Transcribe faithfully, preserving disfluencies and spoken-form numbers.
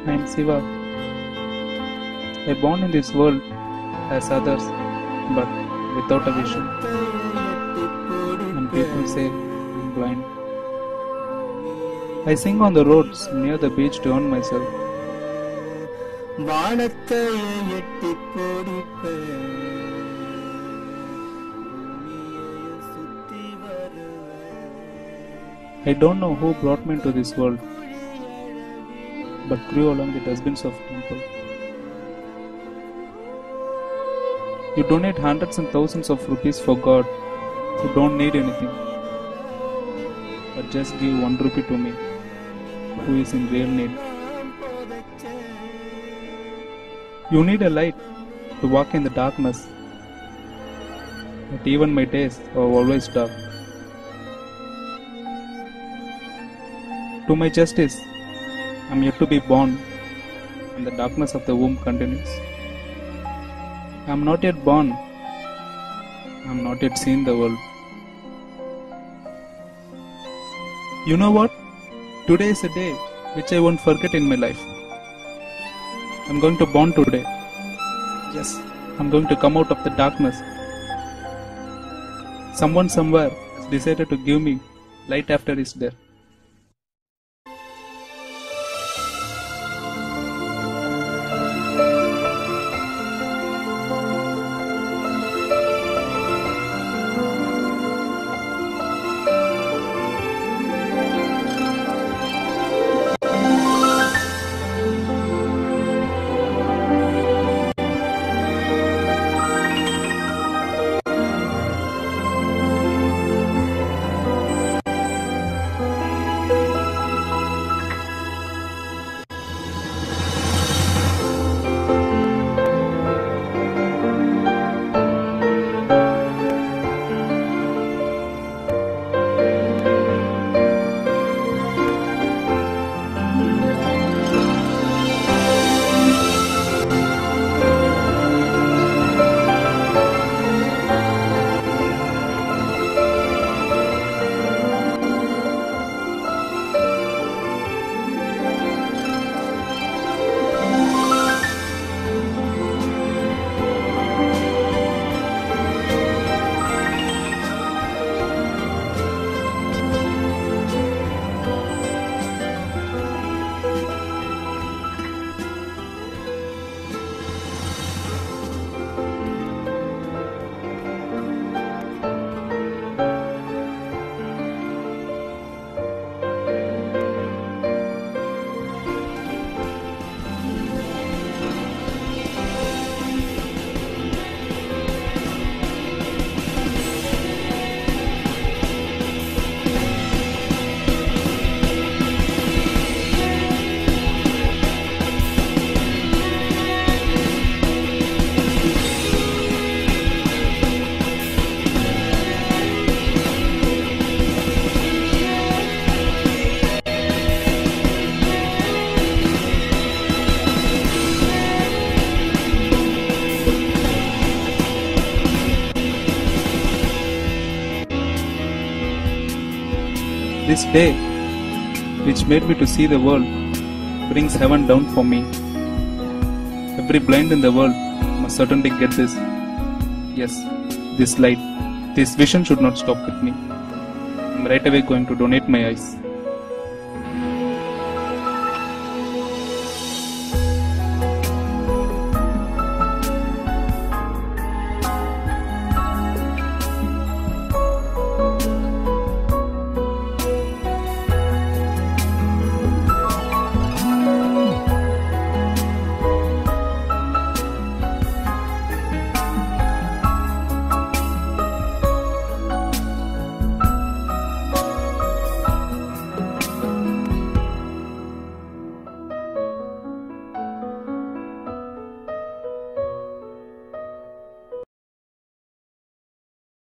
I am Siva. I born in this world as others, but without a vision. And people say I'm blind. I sing on the roads near the beach to earn myself. I don't know who brought me into this world, but grew along the dustbins of temple. You donate hundreds and thousands of rupees for God who don't need anything, but just give one rupee to me, who is in real need. You need a light to walk in the darkness, but even my days are always dark. To my justice, I am yet to be born, and the darkness of the womb continues. I am not yet born, I am not yet seen the world. You know what? Today is a day which I won't forget in my life. I am going to born today. Yes, I am going to come out of the darkness. Someone somewhere has decided to give me light after his death. This day, which made me to see the world, brings heaven down for me. Every blind in the world must certainly get this. Yes, this light, this vision should not stop with me. I am right away going to donate my eyes.